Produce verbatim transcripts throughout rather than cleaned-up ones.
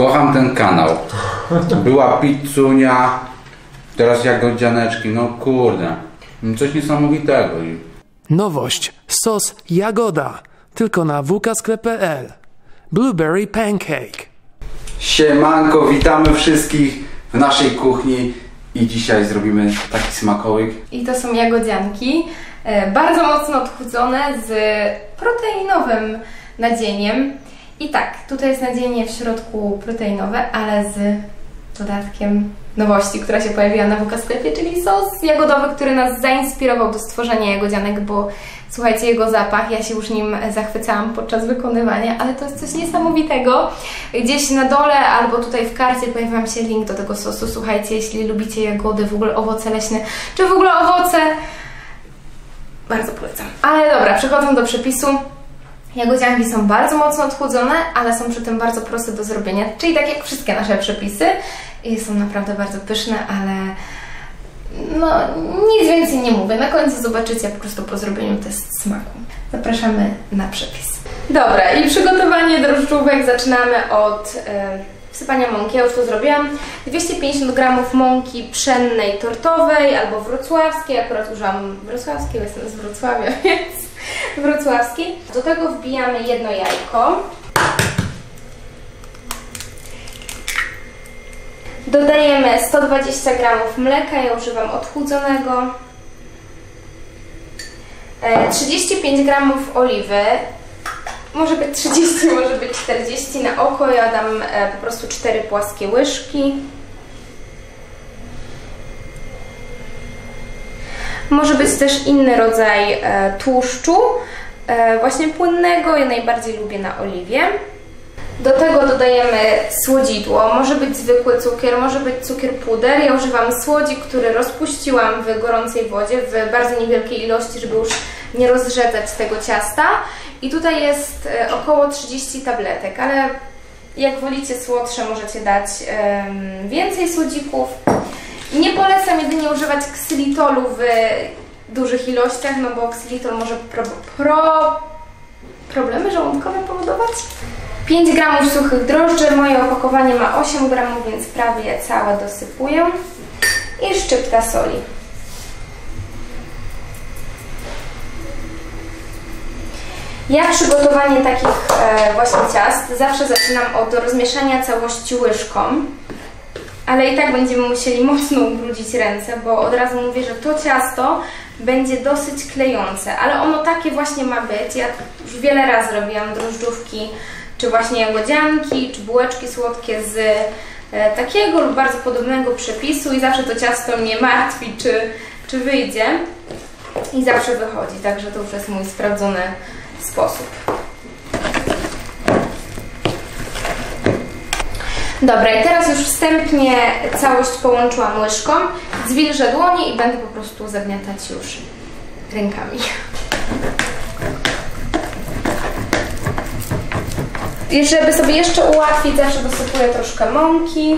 Kocham ten kanał. Była pizzunia, teraz jagodzianeczki, no kurde. Coś niesamowitego. Nowość. Sos jagoda. Tylko na w k sklep kropka p l. Blueberry pancake. Siemanko, witamy wszystkich w naszej kuchni i dzisiaj zrobimy taki smakołyk. I to są jagodzianki, bardzo mocno odchudzone z proteinowym nadzieniem. I tak, tutaj jest nadzienie w środku proteinowe, ale z dodatkiem nowości, która się pojawiła na w k sklepie, czyli sos jagodowy, który nas zainspirował do stworzenia jagodzianek, bo słuchajcie, jego zapach, ja się już nim zachwycałam podczas wykonywania, ale to jest coś niesamowitego. Gdzieś na dole albo tutaj w karcie pojawi Wam się link do tego sosu. Słuchajcie, jeśli lubicie jagody, w ogóle owoce leśne, czy w ogóle owoce, bardzo polecam. Ale dobra, przechodząc do przepisu. Jagodzianki są bardzo mocno odchudzone, ale są przy tym bardzo proste do zrobienia, czyli tak jak wszystkie nasze przepisy. I są naprawdę bardzo pyszne, ale no nic więcej nie mówię. Na końcu zobaczycie po prostu po zrobieniu test smaku. Zapraszamy na przepis. Dobra, i przygotowanie drożdżówek zaczynamy od e, wsypania mąki. Ja już to zrobiłam. dwieście pięćdziesiąt gramów mąki pszennej tortowej albo wrocławskiej. Akurat użyłam wrocławskiej, bo jestem z Wrocławia, więc wrocławskiej. Do tego wbijamy jedno jajko. Dodajemy sto dwadzieścia gramów mleka, ja używam odchudzonego. trzydzieści pięć gramów oliwy. Może być trzydzieści, może być czterdzieści na oko. Ja dam po prostu cztery płaskie łyżki. Może być też inny rodzaj e, tłuszczu, e, właśnie płynnego. Ja najbardziej lubię na oliwie. Do tego dodajemy słodzidło. Może być zwykły cukier, może być cukier puder. Ja używam słodzik, który rozpuściłam w gorącej wodzie w bardzo niewielkiej ilości, żeby już nie rozrzedzać tego ciasta. I tutaj jest e, około trzydzieści tabletek, ale jak wolicie słodsze, możecie dać e, więcej słodzików. Nie polecam jedynie używać ksylitolu w dużych ilościach, no bo ksylitol może pro, pro, problemy żołądkowe powodować. pięć gramów suchych drożdży, moje opakowanie ma osiem gramów, więc prawie całe dosypuję. I szczypta soli. Ja przygotowanie takich e, właśnie ciast zawsze zaczynam od rozmieszania całości łyżką. Ale i tak będziemy musieli mocno ubrudzić ręce, bo od razu mówię, że to ciasto będzie dosyć klejące, ale ono takie właśnie ma być. Ja już wiele razy robiłam drożdżówki, czy właśnie jagodzianki, czy bułeczki słodkie z e, takiego lub bardzo podobnego przepisu i zawsze to ciasto mnie martwi, czy, czy wyjdzie. I zawsze wychodzi, także to już jest mój sprawdzony sposób. Dobra, i teraz już wstępnie całość połączyłam łyżką, zwilżę dłonie i będę po prostu zagniatać już rękami. I żeby sobie jeszcze ułatwić, zawsze dosypuję troszkę mąki.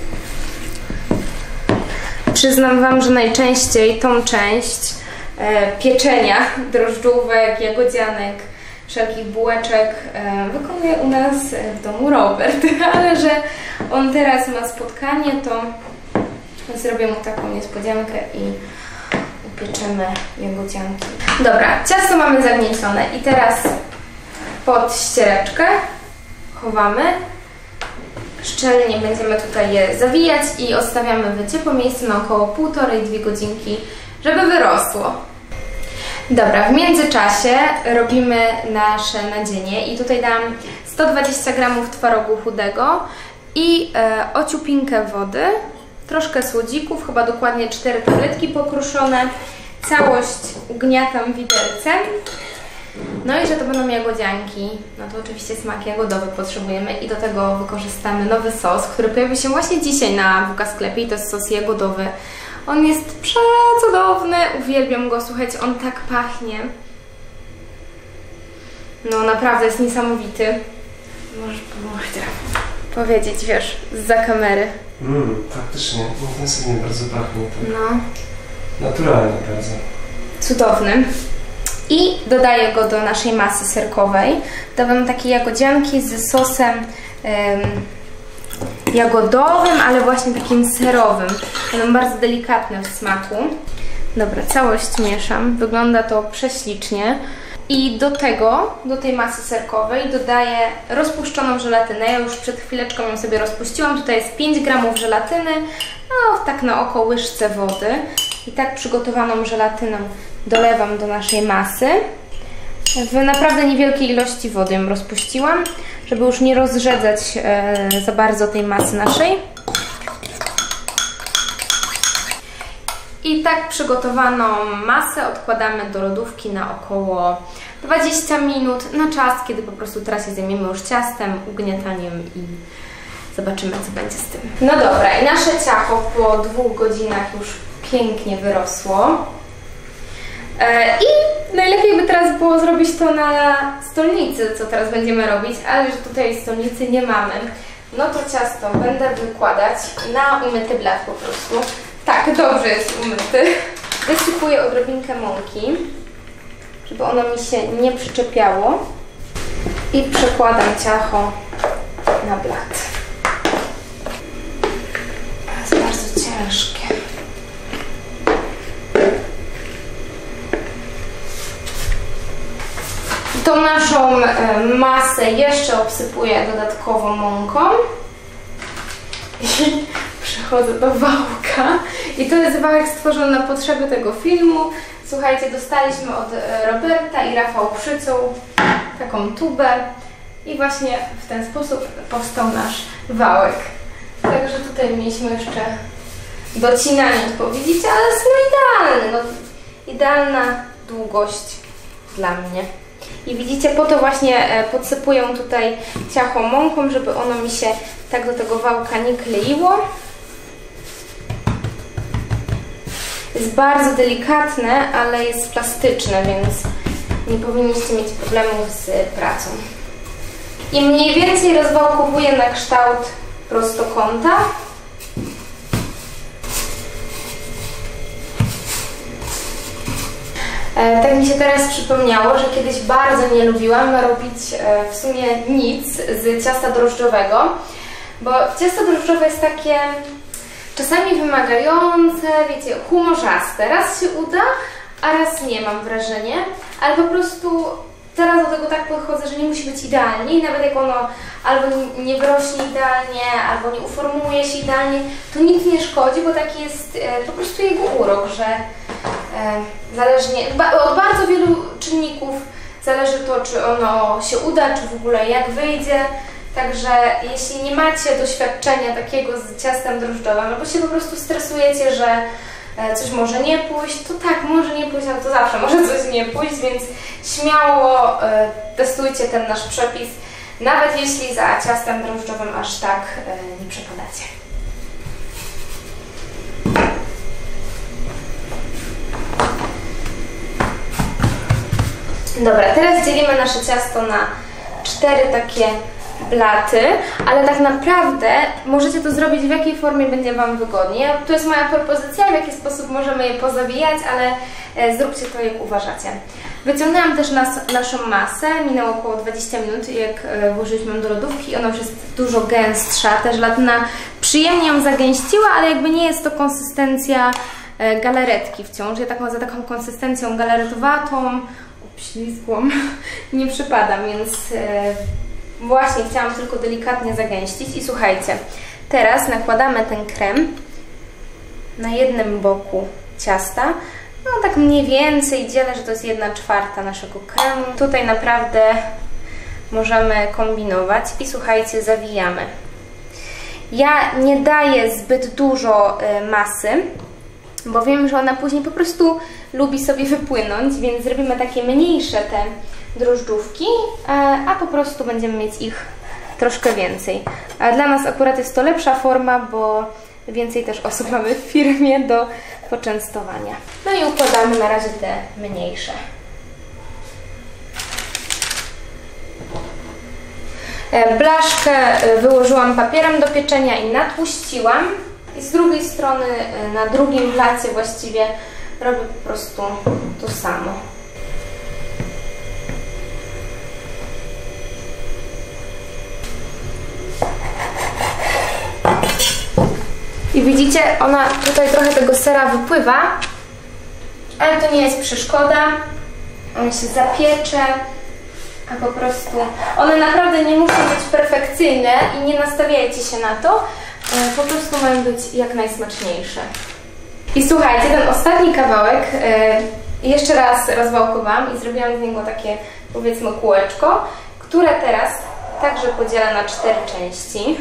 Przyznam Wam, że najczęściej tą część e, pieczenia drożdżówek, jagodzianek, wszelkich bułeczek e, wykonuje u nas w domu Robert, ale że on teraz ma spotkanie, to zrobię mu taką niespodziankę i upieczemy jagodzianki. Dobra, ciasto mamy zagniecione i teraz pod ściereczkę chowamy. Szczelnie będziemy tutaj je zawijać i odstawiamy w ciepłe miejsce na około półtorej do dwóch godzinki, żeby wyrosło. Dobra, w międzyczasie robimy nasze nadzienie i tutaj dam sto dwadzieścia gramów twarogu chudego i e, ociupinkę wody, troszkę słodzików, chyba dokładnie cztery tabletki pokruszone. Całość ugniatam widelcem. No i że to będą jagodzianki, no to oczywiście smak jagodowy potrzebujemy i do tego wykorzystamy nowy sos, który pojawi się właśnie dzisiaj na w k sklepie i to jest sos jagodowy. On jest przecudowny, uwielbiam go, słuchajcie, on tak pachnie. No naprawdę jest niesamowity. Możesz powiedzieć, wiesz, zza kamery. Mmm, faktycznie, intensywnie bardzo pachnie. Tak. No. Naturalnie bardzo. Cudowny. I dodaję go do naszej masy serkowej. Dawam takie jagodzianki z sosem um, jagodowym, ale właśnie takim serowym. Będą bardzo delikatne w smaku. Dobra, całość mieszam. Wygląda to prześlicznie. I do tego, do tej masy serkowej dodaję rozpuszczoną żelatynę. Ja już przed chwileczką ją sobie rozpuściłam. Tutaj jest pięć gramów żelatyny, no tak na oko łyżce wody. I tak przygotowaną żelatynę dolewam do naszej masy. W naprawdę niewielkiej ilości wody ją rozpuściłam, żeby już nie rozrzedzać e, za bardzo tej masy naszej. I tak przygotowaną masę odkładamy do lodówki na około dwadzieścia minut, na czas, kiedy po prostu teraz się zajmiemy już ciastem, ugniataniem i zobaczymy, co będzie z tym. No dobra, i nasze ciacho po dwóch godzinach już pięknie wyrosło. I najlepiej by teraz było zrobić to na stolnicy, co teraz będziemy robić, ale że tutaj stolnicy nie mamy. No to ciasto będę wykładać na umyty blat po prostu. Tak, dobrze jest umyty. Wysypuję odrobinkę mąki, żeby ono mi się nie przyczepiało. I przekładam ciacho na blat. To jest bardzo ciężkie. Tą naszą masę jeszcze obsypuję dodatkowo mąką. I przechodzę do wałka. I to jest wałek stworzony na potrzeby tego filmu. Słuchajcie, dostaliśmy od Roberta i Rafał przyciął taką tubę. I właśnie w ten sposób powstał nasz wałek. Także tutaj mieliśmy jeszcze docinanie, tylko widzicie, ale jest no idealny. No, idealna długość dla mnie. I widzicie, po to właśnie podsypuję tutaj ciacho mąką, żeby ono mi się tak do tego wałka nie kleiło. Jest bardzo delikatne, ale jest plastyczne, więc nie powinniście mieć problemów z pracą. I mniej więcej rozwałkowuję na kształt prostokąta. Tak mi się teraz przypomniało, że kiedyś bardzo nie lubiłam robić w sumie nic z ciasta drożdżowego, bo ciasto drożdżowe jest takie czasami wymagające, wiecie, humorzaste. Raz się uda, a raz nie, mam wrażenie, ale po prostu teraz do tego tak podchodzę, że nie musi być idealnie i nawet jak ono albo nie wyrośnie idealnie, albo nie uformuje się idealnie, to nic nie szkodzi, bo taki jest po prostu jego urok, że zależnie, od bardzo wielu czynników zależy to, czy ono się uda, czy w ogóle jak wyjdzie. Także jeśli nie macie doświadczenia takiego z ciastem drożdżowym, albo się po prostu stresujecie, że coś może nie pójść, to tak, może nie pójść, ale to zawsze może coś nie pójść, więc śmiało testujcie ten nasz przepis, nawet jeśli za ciastem drożdżowym aż tak nie przepadacie. Dobra, teraz dzielimy nasze ciasto na cztery takie blaty, ale tak naprawdę możecie to zrobić w jakiej formie będzie Wam wygodnie. To jest moja propozycja, w jaki sposób możemy je pozawijać, ale e, zróbcie to jak uważacie. Wyciągnęłam też nas, naszą masę, minęło około dwadzieścia minut, jak e, włożyliśmy ją do lodówki, ona już jest dużo gęstsza, ta żelatyna przyjemnie ją zagęściła, ale jakby nie jest to konsystencja e, galaretki wciąż. Ja taką, za taką konsystencją galaretowatą, ślizgłą nie przypadam, więc e, właśnie chciałam tylko delikatnie zagęścić. I słuchajcie, teraz nakładamy ten krem na jednym boku ciasta. No tak mniej więcej dzielę, że to jest jedna czwarta naszego kremu. Tutaj naprawdę możemy kombinować i słuchajcie, zawijamy. Ja nie daję zbyt dużo e, masy, bo wiem, że ona później po prostu lubi sobie wypłynąć, więc zrobimy takie mniejsze te drożdżówki, a po prostu będziemy mieć ich troszkę więcej. A dla nas akurat jest to lepsza forma, bo więcej też osób mamy w firmie do poczęstowania. No i układamy na razie te mniejsze. Blaszkę wyłożyłam papierem do pieczenia i natłuściłam. I z drugiej strony, na drugim blacie właściwie robię po prostu to samo. I widzicie, ona tutaj trochę tego sera wypływa, ale to nie jest przeszkoda. On się zapiecze, a po prostu one naprawdę nie muszą być perfekcyjne i nie nastawiajcie się na to, po prostu mają być jak najsmaczniejsze. I słuchajcie, ten ostatni kawałek jeszcze raz rozwałkowałam i zrobiłam z niego takie, powiedzmy, kółeczko, które teraz także podzielę na cztery części.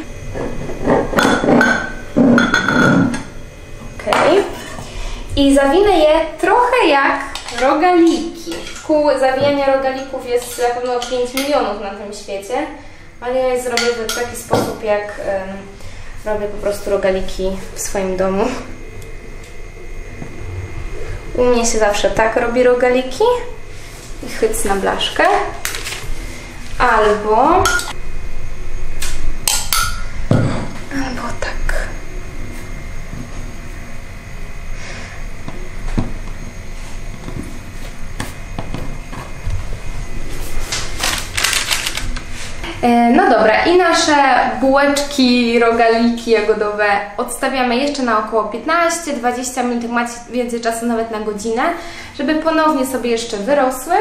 Ok. I zawinę je trochę jak rogaliki. Kół zawijania rogalików jest na pewno pięć milionów na tym świecie, ale ja je zrobię w taki sposób, jak um, robię po prostu rogaliki w swoim domu. U mnie się zawsze tak robi rogaliki i chyc na blaszkę. Albo albo tak. No dobra, i nasze bułeczki, rogaliki jagodowe odstawiamy jeszcze na około piętnaście do dwudziestu minut, jak macie więcej czasu, nawet na godzinę, żeby ponownie sobie jeszcze wyrosły.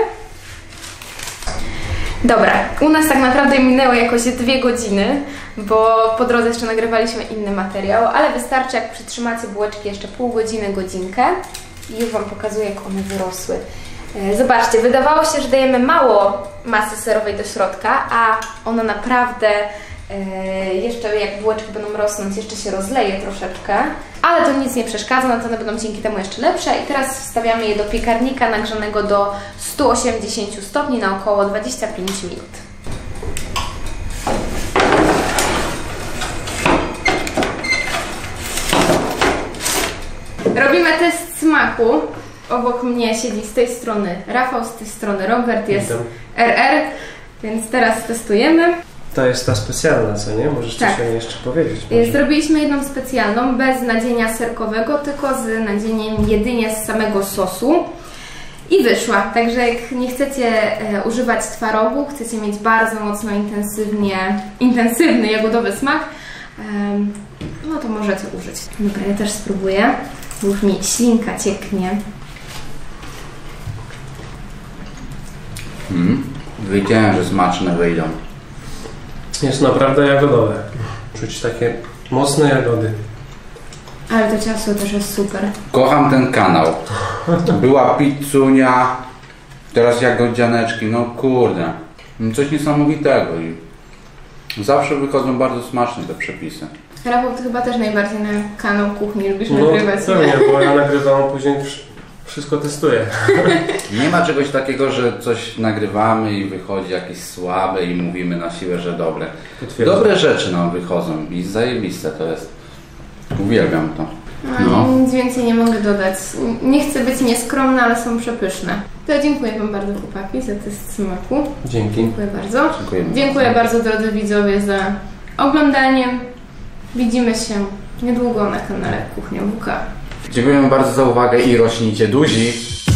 Dobra, u nas tak naprawdę minęło jakoś dwie godziny, bo po drodze jeszcze nagrywaliśmy inny materiał, ale wystarczy, jak przytrzymacie bułeczki jeszcze pół godziny, godzinkę i już Wam pokazuję, jak one wyrosły. Zobaczcie, wydawało się, że dajemy mało masy serowej do środka, a ona naprawdę e, jeszcze jak bułeczki będą rosnąć, jeszcze się rozleje troszeczkę, ale to nic nie przeszkadza, no to one będą dzięki temu jeszcze lepsze. I teraz wstawiamy je do piekarnika nagrzanego do stu osiemdziesięciu stopni na około dwadzieścia pięć minut. Robimy test smaku. Obok mnie siedzi z tej strony Rafał, z tej strony Robert, jest Witam. R R, więc teraz testujemy. To jest ta specjalna, co nie? Możesz Tak. coś o niej jeszcze powiedzieć? Może? Zrobiliśmy jedną specjalną, bez nadzienia serkowego, tylko z nadzieniem jedynie z samego sosu. I wyszła, także jak nie chcecie e, używać twarogu, chcecie mieć bardzo mocno intensywnie, intensywny jagodowy smak, e, no to możecie użyć. Dobra, ja też spróbuję, bo już mi ślinka cieknie. Mm. Wiedziałem, że smaczne wyjdą. Jest naprawdę jagodowe. Czuć takie mocne jagody. Ale to ciasto też jest super. Kocham ten kanał. Była pizzunia, teraz jagodzianeczki, no kurde. Coś niesamowitego i zawsze wychodzą bardzo smaczne te przepisy. Rafał, ty chyba też najbardziej na kanał kuchni lubisz No nagrywać, pewnie, nie? bo ja nagrywam, a później wszystko testuję. Nie ma czegoś takiego, że coś nagrywamy i wychodzi jakieś słabe i mówimy na siłę, że dobre. Potwierdzam. Dobre rzeczy nam wychodzą i zajebiste to jest. Uwielbiam to. No. No. Nic więcej nie mogę dodać. Nie chcę być nieskromna, ale są przepyszne. To dziękuję Wam bardzo, chłopaki, za test smaku. Dzięki. Dziękuję bardzo. Dziękujemy Dziękuję bardzo. bardzo, drodzy widzowie, za oglądanie. Widzimy się niedługo na kanale Kuchnia W K. Dziękujemy bardzo za uwagę i rośnijcie duzi.